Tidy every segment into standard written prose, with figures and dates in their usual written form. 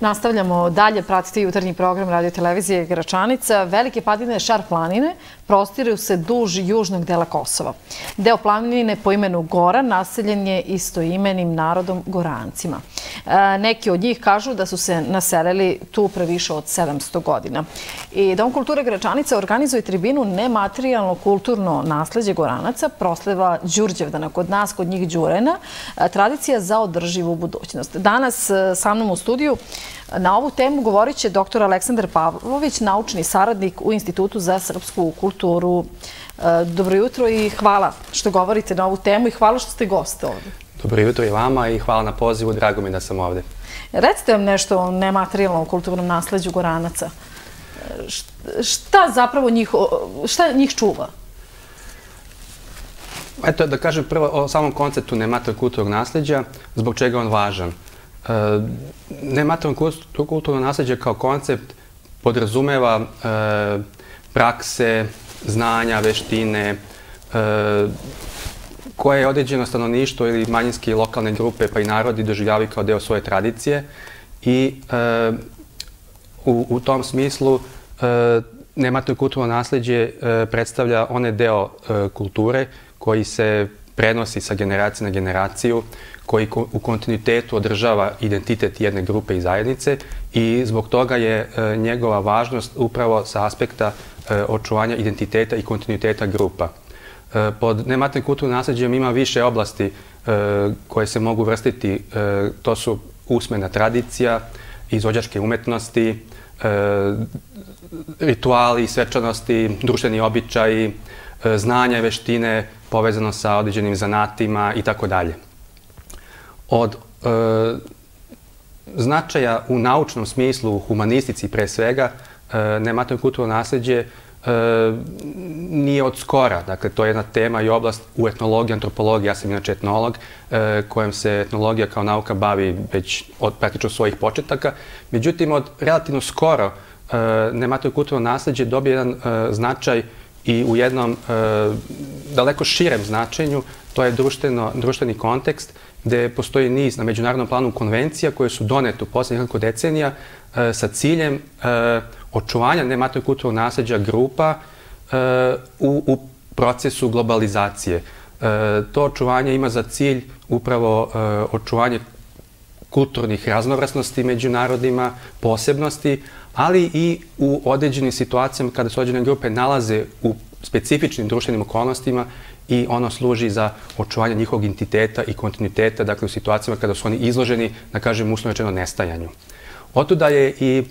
Nastavljamo dalje, pratite jutarnji program Radio televizije Gračanica. Velike padine Šar planine prostiruju se duž južnog dela Kosova. Deo planine po imenu Goran naseljen je istoimenim narodom Gorancima. Neki od njih kažu da su se naselili tu pre više od 700 godina. I Dom kulture Gračanica organizuje tribinu Nematerijalno kulturno nasleđe Goranaca, proslava Đurđevdana, kod nas, kod njih Đurena, tradicija za održivu budućnost. Danas sa mnom u studiju na ovu temu govorit će dr. Aleksandar Pavlović, naučni saradnik u Institutu za srpsku kulturu. Dobro jutro i hvala što govorite na ovu temu i hvala što ste gost ovde. Dobro jutro i vama i hvala na pozivu, drago mi da sam ovde. Recite vam nešto o nematerijalnom kulturnom nasleđu Goranaca. Šta zapravo njih čuva? Eto, da kažem prvo o samom konceptu nematerijalnog kulturnog nasleđa, zbog čega je on važan. Nematerijalno kulturno nasleđe kao koncept podrazumeva prakse, znanja, veštine, koje je određeno stanovništvo ili manjinske lokalne grupe pa i narodi doživljavaju kao deo svoje tradicije i u tom smislu nematerijalno kulturno nasleđe predstavlja onaj deo kulture koji se prenosi sa generacije na generaciju, koji u kontinuitetu održava identitet jedne grupe i zajednice i zbog toga je njegova važnost upravo sa aspekta očuvanja identiteta i kontinuiteta grupa. Pod nematerijalnim kulturnim nasleđem ima više oblasti koje se mogu vrstiti. To su usmena tradicija, izvođačke umetnosti, rituali, svečanosti, društveni običaji, znanja i veštine povezano sa određenim zanatima i tako dalje. Od značaja u naučnom smislu, u humanistici pre svega, nematerijalno kulturno nasleđe nije od skora. Dakle, to je jedna tema i oblast u etnologiji, antropologiji. Ja sam inače etnolog, kojem se etnologija kao nauka bavi već od praktično svojih početaka. Međutim, od relativno skoro nematerijalno kulturno nasleđe dobije jedan značaj i u jednom daleko širem značenju, to je društveni kontekst, gde postoji niz na međunarodnom planu konvencija koje su donete u poslednjih nekoliko decenija sa ciljem očuvanja nematerijalnog kulturnog nasleđa grupa u procesu globalizacije. To očuvanje ima za cilj upravo očuvanje kulturnih raznovrsnosti među narodima, posebnosti, ali i u određenim situacijama kada se određene grupe nalaze u specifičnim društvenim okolnostima i ono služi za očuvanje njihovog identiteta i kontinuiteta, dakle u situacijama kada su oni izloženi, da kažem, uslovno rečeno nestajanju. Otuda je i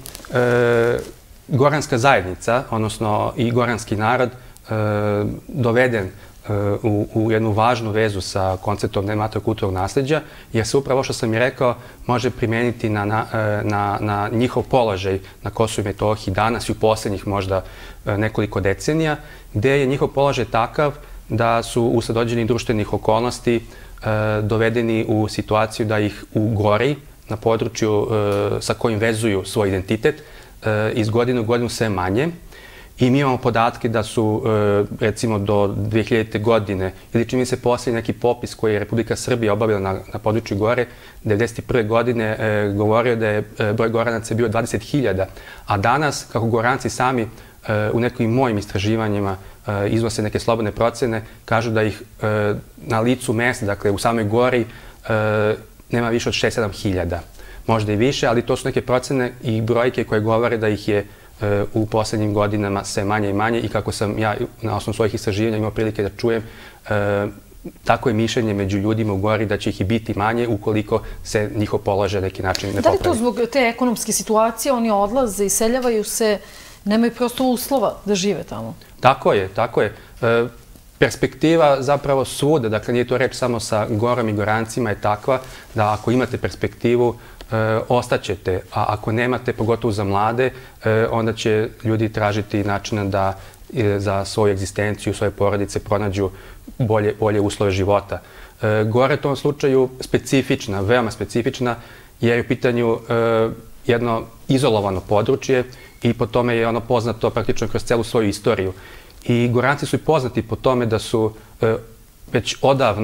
goranska zajednica, odnosno i goranski narod, doveden u jednu važnu vezu sa konceptom nematerijalnog kulturnog nasleđa, jer se upravo, što sam i rekao, može primeniti na njihov položaj na Kosovu i Metohiji danas i u poslednjih možda nekoliko decenija, gde je njihov položaj takav da su usled određenih društvenih okolnosti dovedeni u situaciju da ih u Gori, na području sa kojim vezuju svoj identitet, iz godine u godinu sve manje. I mi imamo podatke da su, recimo, do 2000. godine, ili čini mi se posljednji neki popis koji je Republika Srbija obavila na području Gore, 1991. godine govorio da je broj Goranaca bio 20.000, a danas, kako Goranci sami u nekim mojim istraživanjima iznose neke slobodne procene, kažu da ih na licu mesta, dakle u samoj Gori, nema više od 6-7.000. Možda i više, ali to su neke procene i brojke koje govore da ih je u poslednjim godinama sve manje i manje i kako sam ja na osnovu svojih istraživanja imao prilike da čujem, tako je mišljenje među ljudima u Gori da će ih i biti manje ukoliko se njihov položaj na neki način ne popravi. Da li to zbog te ekonomske situacije oni odlaze, iseljavaju se, nemaju prosto uslova da žive tamo? Tako je, tako je. Perspektiva zapravo svuda, dakle nije to reč samo sa Gorom i Gorancima, je takva da ako imate perspektivu, ostaćete, a ako nemate, pogotovo za mlade, onda će ljudi tražiti načina da za svoju egzistenciju, svoje porodice pronađu bolje uslove života. Gora je u tom slučaju specifična, veoma specifična, jer je u pitanju jedno izolovano područje i po tome je ono poznato praktično kroz celu svoju istoriju. I Goranci su i poznati po tome da su već odavno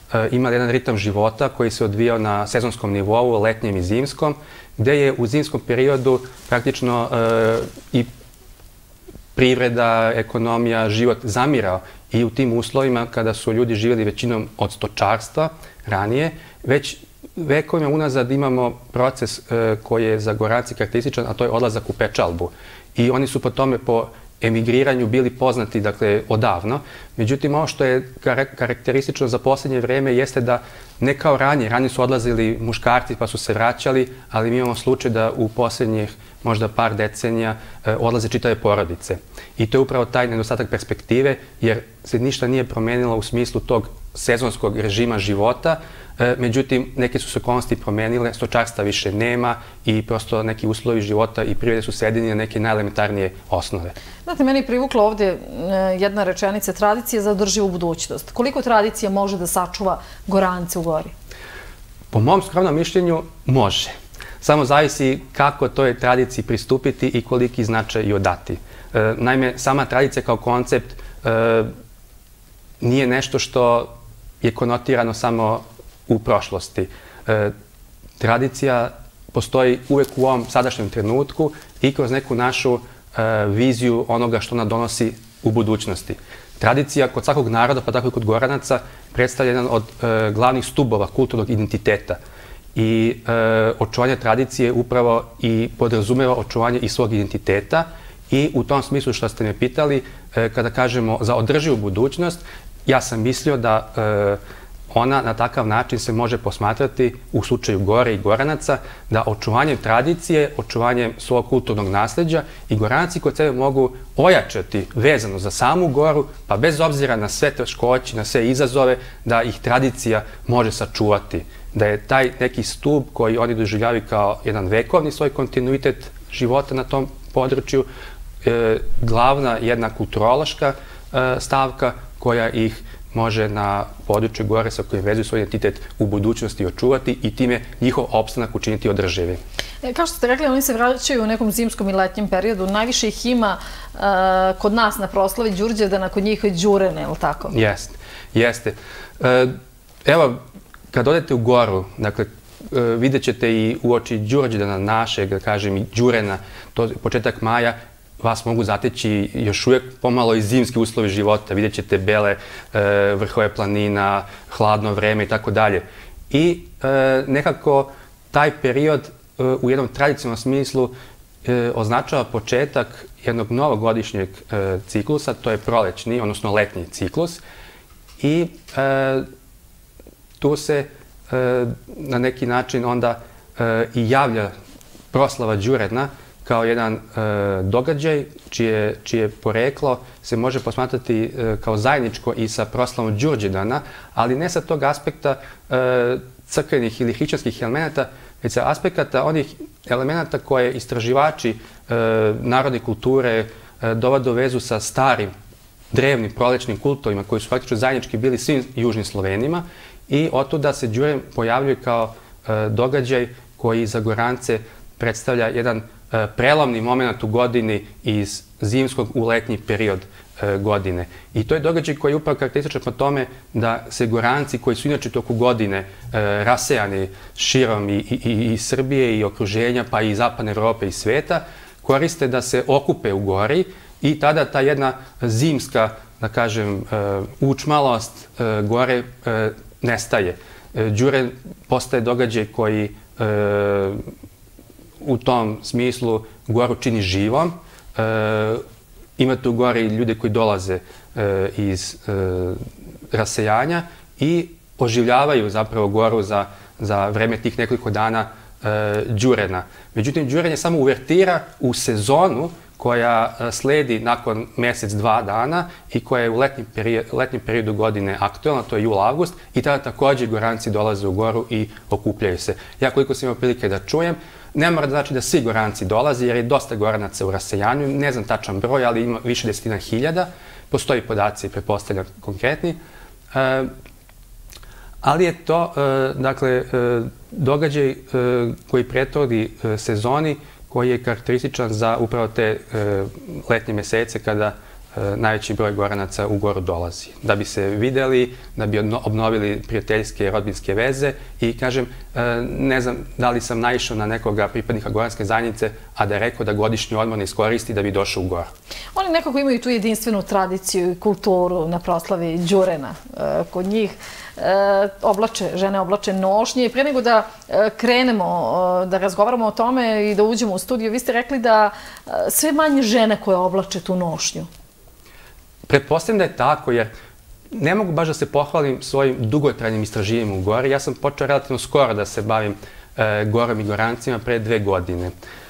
imali jedan ritam života koji se odvijao na sezonskom nivou, letnjem i zimskom, gde je u zimskom periodu praktično i privreda, ekonomija, život zamirao i u tim uslovima kada su ljudi živjeli većinom od stočarstva ranije, već vekovima unazad imamo proces koji je za Gorance karakterističan, a to je odlazak u pečalbu. I oni su po tome, po emigriranju bili poznati, dakle, odavno. Međutim, ovo što je karakteristično za posljednje vreme jeste da ne kao ranije su odlazili muškarci pa su se vraćali, ali mi imamo slučaj da u posljednjih možda par decenija odlaze čitave porodice. I to je upravo taj nedostatak perspektive, jer se ništa nije promenilo u smislu tog sezonskog režima života. Međutim, neke su se okolnosti promenile, stočarstva više nema i prosto neki uslovi života i privrede su svedeni na neke najelementarnije osnove. Znate, meni je privukla ovdje jedna rečenica: tradicija za održivu budućnost. Koliko tradicija može da sačuva Gorance u gori? Po mom skromnom mišljenju može. Samo zavisi kako toj tradiciji pristupiti i koliki značaj i odati. Naime, sama tradicija kao koncept nije nešto što je konotirano samo u prošlosti. Tradicija postoji uvek u ovom sadašnjem trenutku i kroz neku našu viziju onoga što ona donosi u budućnosti. Tradicija kod svakog naroda, pa tako i kod Goranaca, predstavlja jedan od glavnih stubova kulturnog identiteta. I očuvanje tradicije upravo i podrazumeva očuvanje i svog identiteta. I u tom smislu što ste me pitali, kada kažemo za održivu budućnost, ja sam mislio da ona na takav način se može posmatrati u slučaju Gore i Goranaca, da očuvanjem tradicije, očuvanjem svog kulturnog nasleđa i Goranci kod sebe mogu ojačati vezano za samu Goru, pa bez obzira na sve teškoće, na sve izazove, da ih tradicija može sačuvati. Da je taj neki stub koji oni doživljavaju kao jedan vekovni svoj kontinuitet života na tom području, glavna jedna kulturološka stavka koja ih može na području Gore sa kojim vezuju svoj identitet u budućnosti očuvati i time njihov opstanak učiniti održivim. Kao što ste rekli, oni se vraćaju u nekom zimskom i letnjem periodu. Najviše ih ima kod nas na proslavi Đurđevdana, kod njih Đurene, je li tako? Jeste. Evo, kad odete u Goru, dakle, vidjet ćete i uoči Đurđevdana našeg, da kažem, i Đurena, to je početak maja, vas mogu zateći još uvijek pomalo i zimski uslovi života. Vidjet ćete bele vrhove planina, hladno vreme i tako dalje. I nekako taj period u jednom tradicionalnom smislu označava početak jednog novogodišnjeg ciklusa, to je prolećni, odnosno letnji ciklus. I tu se na neki način onda i javlja proslava Đurena kao jedan događaj čije poreklo se može posmatrati kao zajedničko i sa proslavom Đurđevdana, ali ne sa tog aspekta crkvenih ili hrišćanskih elemenata, već sa aspekata onih elemenata koje istraživači narodne kulture dovode u vezu sa starim, drevnim, prolećnim kultovima koji su faktično zajednički bili svim južnim Slovenima i otuda se Đuren pojavljuje kao događaj koji za Gorance predstavlja jedan prelomni moment u godini iz zimskog u letnji period godine. I to je događaj koji je upravo karakterističan po tome da se Goranci, koji su inače toku godine rasejani širom i Srbije i okruženja, pa i zapadne Evrope i sveta, koriste da se okupe u gori i tada ta jedna zimska, da kažem, učmalost gore nestaje. Đuren postaje događaj koji u tom smislu Goru čini živom. Imate u Gori ljude koji dolaze iz rasejanja i oživljavaju zapravo Goru za vreme tih nekoliko dana Đurena. Međutim, Đuren je samo uvertira u sezonu koja sledi nakon mjesec, 2 dana i koja je u letnjem periodu godine aktuelna, to je jul-avgust, i tada također Goranci dolaze u Goru i okupljaju se. Ja koliko sam imao prilike da čujem, ne mora da znači da svi Goranci dolaze, jer je dosta Goranaca u rasejanju, ne znam tačan broj, ali ima više desetina hiljada, postoji podaci, pretpostavljam, konkretni. Ali je to, dakle, događaj koji prethodi sezoni, koji je karakterističan za upravo te letnje mesece kada najveći broj Goranaca u Goru dolazi. Da bi se videli, da bi obnovili prijateljske, rodbinske veze i kažem, ne znam da li sam naišao na nekoga pripadnika goranske zajednice, a da je rekao da godišnji odmor ne iskoristi da bi došao u Goru. Oni nekako imaju tu jedinstvenu tradiciju i kulturu na proslavi Đurena. Kod njih žene oblače nošnje. Prije nego da krenemo da razgovaramo o tome i da uđemo u studiju, vi ste rekli da sve manje žene koje oblače tu nošnju. Pretpostavljam da je tako, jer ne mogu baš da se pohvalim svojim dugotrajnim istraživanjem u Gori. Ja sam počeo relativno skoro da se bavim Gorom i Gorancima pre 2 godine.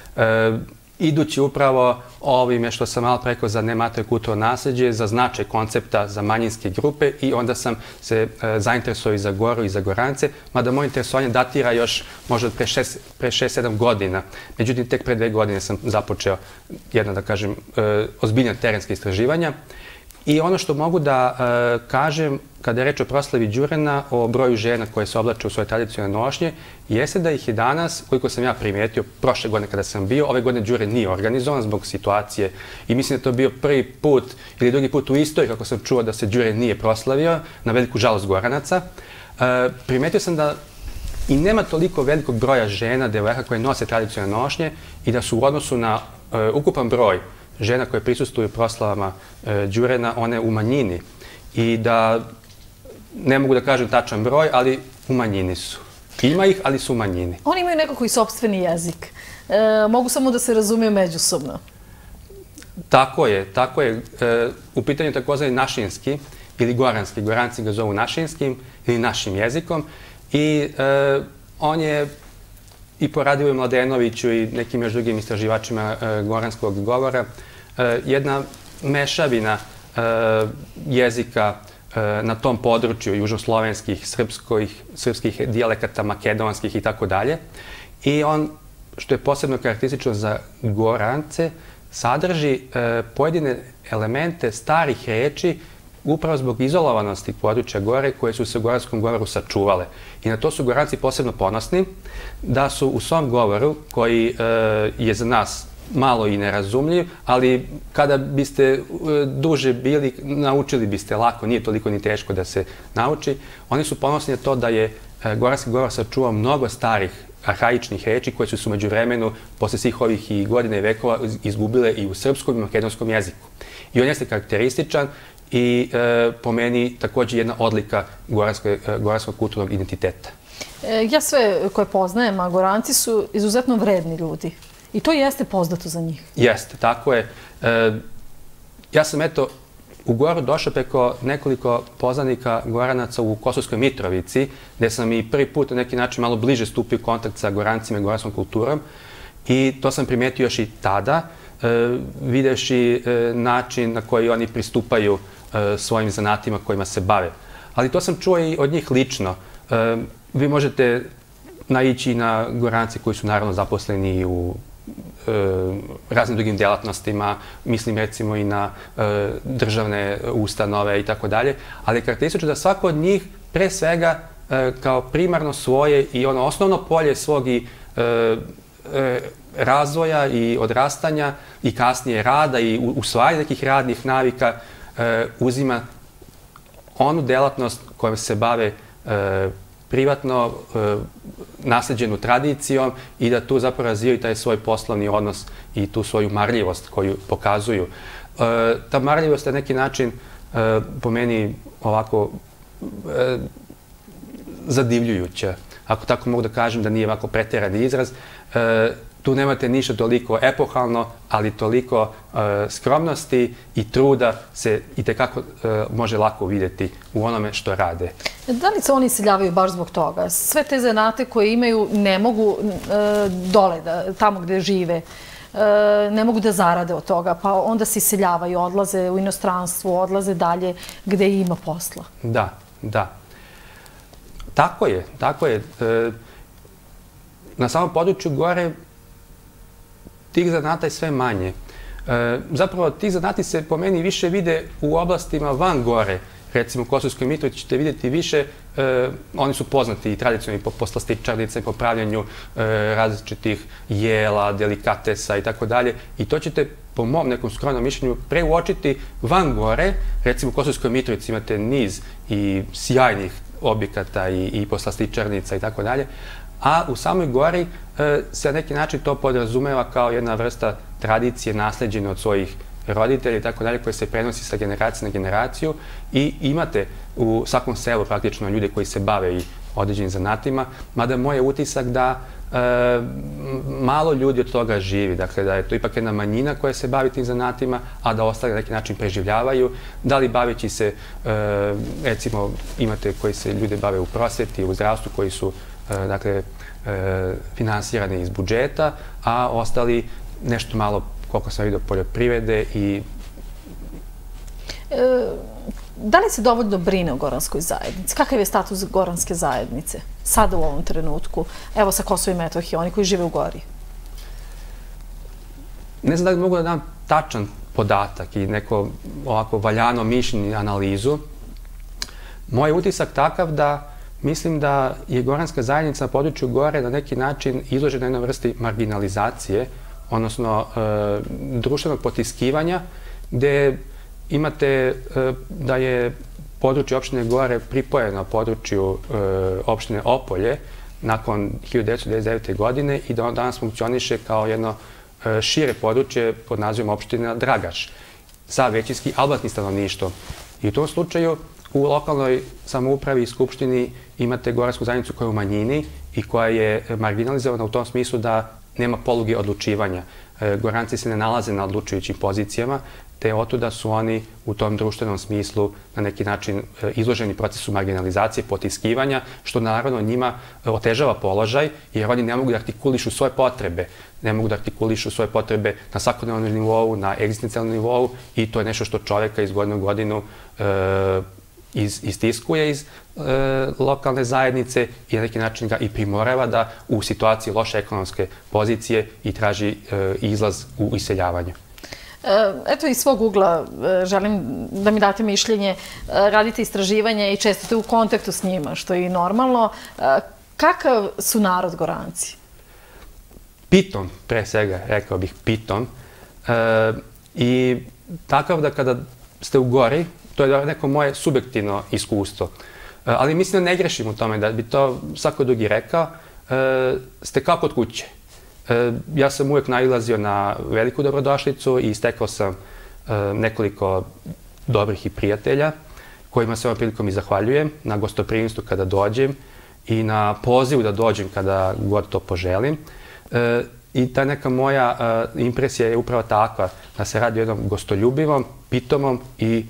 Idući upravo ovime što sam malo rekao za nematerijalno kulturno nasleđe, za značaj koncepta za manjinske grupe i onda sam se zainteresovao i za Goru i za Gorance, mada moje interesovanje datira još možda pre 6-7 godina. Međutim, tek pre 2 godine sam započeo jedna, da kažem, ozbiljna terenska istraživanja. I ono što mogu da kažem kada je reč o proslavi Đurena, o broju žena koje se oblače u svoje tradicionalne nošnje, jeste da ih je danas, koliko sam ja primetio, prošle godine kada sam bio, ove godine Đuren nije organizovan zbog situacije i mislim da to bio prvi put ili drugi put u istoriji kako sam čuo da se Đuren nije proslavio, na veliku žalost Goranaca. Primetio sam da i nema toliko velikog broja žena, devojaka koje nose tradicionalne nošnje i da su u odnosu na ukupan broj žena koje prisustuju proslavama Đurena, one u manjini. I da, ne mogu da kažem tačan broj, ali u manjini su. Ima ih, ali su u manjini. Oni imaju nekako i sopstveni jezik. Mogu samo da se razumiju međusobno. Tako je, tako je. U pitanju takozvani našinski ili goranski. Goranci ga zovu našinskim ili našim jezikom. I on je i po Radivoju Mladenoviću i nekim još drugim istraživačima goranskog govora jedna mešavina jezika na tom području južnoslovenskih, srpskih dijalekata, makedonskih i tako dalje. I on, što je posebno karakteristično za Gorance, sadrži pojedine elemente starih reči upravo zbog izolovanosti područja Gore koje su se u goranskom govoru sačuvale. I na to su Goranci posebno ponosni, da su u svom govoru, koji je za nas malo i nerazumljiv, ali kada biste duže bili, naučili biste lako, nije toliko ni teško da se nauči. Oni su ponosni na to da je goranski govor sačuvao mnogo starih arhaičnih reči koje su se umeđu vremenu, posle svih ovih i godina i vekova, izgubile i u srpskom i makedonskom jeziku. I on jeste karakterističan i po meni također jedna odlika goranskog kulturnog identiteta. Ja sve koje poznajem, a Goranci su izuzetno vredni ljudi. I to jeste poznato za njih. Jeste, tako je. Ja sam u Goru došao preko nekoliko poznanika Goranaca u Kosovskoj Mitrovici, gde sam i prvi put na neki način malo bliže stupio u kontakt sa Gorancima i goranskom kulturom. I to sam primetio još i tada, videvši način na koji oni pristupaju svojim zanatima kojima se bave. Ali to sam čuo i od njih lično. Vi možete naići na Gorance koji su naravno zaposleni u raznim drugim djelatnostima, mislim recimo i na državne ustanove i tako dalje, ali karakteristično da svako od njih pre svega kao primarno svoje i ono osnovno polje svog i razvoja i odrastanja i kasnije rada i usvajanja nekih radnih navika uzima onu delatnost kojom se bave privatno, nasleđenu tradicijom i da tu zapravo razvijaju taj svoj poslovni odnos i tu svoju marljivost koju pokazuju. Ta marljivost je na neki način po meni ovako zadivljujuća. Ako tako mogu da kažem da nije ovako preterani izraz, tu nemate ništa toliko epohalno, ali toliko skromnosti i truda se itekako može lako vidjeti u onome što rade. Da li se oni iseljavaju baš zbog toga? Sve te zanate koje imaju ne mogu dole, tamo gde žive, ne mogu da zarade od toga, pa onda se iseljavaju, odlaze u inostranstvo, odlaze dalje gde ima posla. Da, da. Tako je, tako je. Na samom području Gore tih zanata je sve manje. Zapravo, tih zanati se po meni više vide u oblastima van Gore. Recimo, u Kosovskoj Mitrovici ćete vidjeti više, oni su poznati i tradicionalni po poslastičarnice, po pravljanju različitih jela, delikatesa i tako dalje. I to ćete po mom nekom skromnom mišljenju, preuočiti van gore. Recimo u Kosovskoj Mitrovici imate niz i sjajnih objekata i poslastičarnica i tako dalje, a u samoj gori se na neki način to podrazumeva kao jedna vrsta tradicije nasleđene od svojih roditelja i tako dalje, koje se prenosi sa generacije na generaciju i imate u svakom selu praktično ljude koji se bave i određenim zanatima, mada moj je utisak da malo ljudi od toga živi, dakle da je to ipak jedna manjina koja se bavi tim zanatima, a da ostali na neki način preživljavaju, da li baveći se, recimo imate koji se ljude bave u prosveti, u zdravstvu, koji su dakle finansirani iz budžeta, a ostali nešto malo, koliko sam vidio, poljoprivrede i... Da li se dovoljno brine o goranskoj zajednici? Kakav je status goranske zajednice sada u ovom trenutku? Evo sa Kosova i Metohije, oni koji žive u gori. Ne znam da li mogu da dam tačan podatak i neko ovako valjano mišljenje i analizu. Moj utisak takav da mislim da je goranska zajednica na području gore na neki način izložena jednoj vrsti marginalizacije, odnosno društvenog potiskivanja, gde imate da je područje opštine Gore pripojeno području opštine Opolje nakon 1999. godine i da on danas funkcioniše kao jedno šire područje pod nazivom opština Dragaš sa većinski albanskim stanovništvom. I u tom slučaju u lokalnoj samoupravi i skupštini imate goransku zajednicu koja je u manjini i koja je marginalizovana u tom smislu da nema poluge odlučivanja. Goranci se ne nalaze na odlučujućim pozicijama, te otuda su oni u tom društvenom smislu na neki način izloženi procesu marginalizacije, potiskivanja, što naravno njima otežava položaj, jer oni ne mogu da artikulišu svoje potrebe. Ne mogu da artikulišu svoje potrebe na svakodnevnom nivou, na egzistencijalnom nivou i to je nešto što čoveka iz godine u godinu istiskuje iz lokalne zajednice i na neki način ga i primorava da u situaciji loše ekonomske pozicije i traži izlaz u iseljavanju. Eto, iz svog ugla želim da mi date mišljenje, radite istraživanje i često ste u kontaktu s njima, što je i normalno. Kakav su narod Goranci? Pitom, pre svega, rekao bih pitom. I takav da kada ste u gori, to je neko moje subjektivno iskustvo, ali mislim da ne grešim u tome, da bi to svako drugi rekao, ste kao kod kuće. Ja sam uvijek nailazio na veliku dobrodošlicu i stekao sam nekoliko dobrih i prijatelja, kojima se ovom prilikom i zahvaljujem, na gostoprimstvu kada dođem i na pozivu da dođem kada god to poželim. I ta neka moja impresija je upravo takva, da se radi o jednom gostoljubivom, pitomom i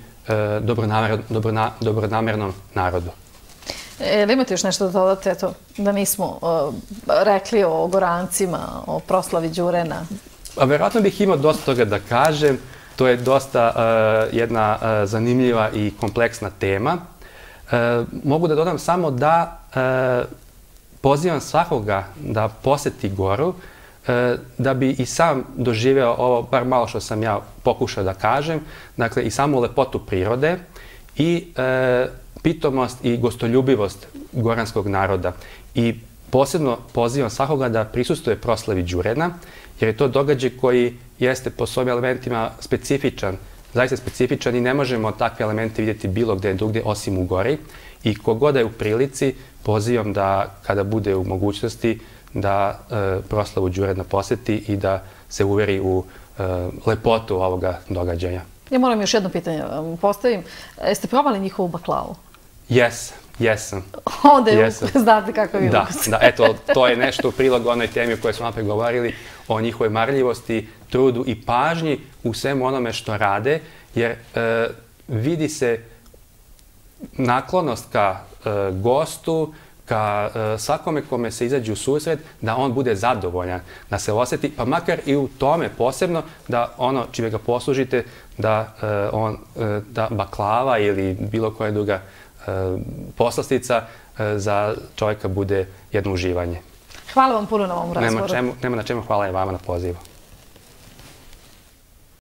dobronamernom narodu. Ili imate još nešto da dodate, eto, da nismo rekli o Gorancima, o proslavi Đurena? Verovatno bih imao dosta toga da kažem. To je dosta jedna zanimljiva i kompleksna tema. Mogu da dodam samo da pozivam svakoga da poseti Goru, da bi i sam doživeo ovo, bar malo što sam ja pokušao da kažem, dakle i samu lepotu prirode i pitomost i gostoljubivost goranskog naroda. I posebno pozivam svakoga da prisustuje proslavi Đurena, jer je to događaj koji jeste po svojim elementima specifičan, zaista specifičan i ne možemo takve elemente vidjeti bilo gde drugdje osim u Gori. I kogoda je u prilici, pozivam da kada bude u mogućnosti da proslavu Đurena poseti i da se uveri u lepotu ovoga događaja. Ja moram još jedno pitanje postavim. Jeste probali njihovu baklavu? Jesam. Onda je znate kakav je ukus. Da, eto, to je nešto u prilog onoj temi o kojoj smo napred govorili, o njihovoj marljivosti, trudu i pažnji u svemu onome što rade, jer vidi se naklonost ka gostu, ka svakome kome se izađe u susret, da on bude zadovoljan, da se osjeti, pa makar i u tome posebno, da ono čime ga poslužite, da baklava ili bilo koja druga poslastica za čovjeka bude jedno uživanje. Hvala vam puno na ovom razgovoru. Nema na čemu, hvala i vama na pozivu.